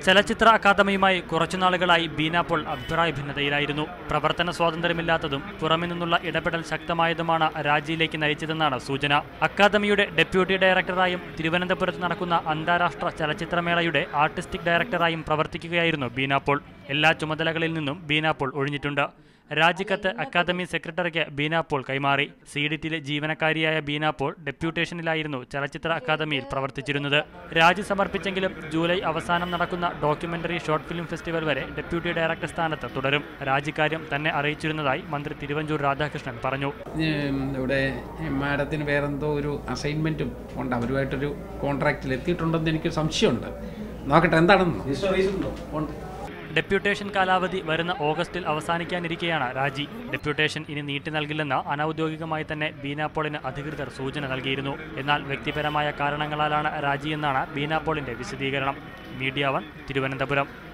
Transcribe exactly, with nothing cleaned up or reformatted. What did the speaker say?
ചലച്ചിത്ര അക്കാദമിയുമായി കുറച്ചുനാളുകളായി ബീന പോൾ അഭിപ്രായ ഭിന്നതയിലായിരുന്നു. പ്രവർത്തന സ്വാതന്ത്ര്യമില്ലാത്തതും പുറമെ നിന്നുള്ള ഇടപെടൽ ശക്തമായതുമാണ് രാജിയിലേക്ക് നയിച്ചതെന്നാണ് സൂചന. അക്കാദമിയുടെ ഡെപ്യൂട്ടി ഡയറക്ടറായും തിരുവനന്തപുരത്ത് നടക്കുന്ന അന്താരാഷ്ട്ര ചലച്ചിത്രമേളയുടെ ആർട്ടിസ്റ്റിക് ഡയറക്ടറായും പ്രവർത്തിക്കുകയായിരുന്നു ബീന പോൾ. എല്ലാ ചുമതലകളിൽ നിന്നും ബീന പോൾ ഒഴിഞ്ഞിട്ടുണ്ട്. രാജിക്കത്ത് അക്കാദമി സെക്രട്ടറിക്ക് ബീന പോൾ കൈമാറി. സീഡിറ്റിലെ ജീവനക്കാരിയായ ബീന പോൾ ഡെപ്യൂട്ടേഷനിലായിരുന്നു ചലച്ചിത്ര അക്കാദമിയിൽ പ്രവർത്തിച്ചിരുന്നത്. രാജി സമർപ്പിച്ചെങ്കിലും ജൂലൈ അവസാനം നടക്കുന്ന ഡോക്യുമെന്ററി ഷോർട്ട് ഫിലിം ഫെസ്റ്റിവൽ വരെ ഡെപ്യൂട്ടി ഡയറക്ടർ സ്ഥാനത്ത് തുടരും. രാജിക്കാര്യം തന്നെ അറിയിച്ചിരുന്നതായി മന്ത്രി തിരുവഞ്ചൂർ രാധാകൃഷ്ണൻ പറഞ്ഞു. ഇവിടെ മാഡത്തിന് വേറെന്തോ ഒരു അസൈൻമെന്റും ഉണ്ട്, അവരുമായിട്ടൊരു കോൺട്രാക്റ്റിൽ എത്തിയിട്ടുണ്ടെന്ന് എനിക്ക് സംശയമുണ്ട്. നോക്കട്ടെ എന്താണെന്ന്. ഡെപ്യൂട്ടേഷൻ കാലാവധി വരുന്ന ഓഗസ്റ്റിൽ അവസാനിക്കാനിരിക്കെയാണ് രാജി. ഡെപ്യൂട്ടേഷൻ ഇനി നീട്ടി നൽകില്ലെന്ന് അനൌദ്യോഗികമായി തന്നെ ബീന പോളിന് അധികൃതർ സൂചന നൽകിയിരുന്നു. എന്നാൽ വ്യക്തിപരമായ കാരണങ്ങളാലാണ് രാജിയെന്നാണ് ബീന പോളിന്റെ വിശദീകരണം. Media one, Thiruvananthapuram.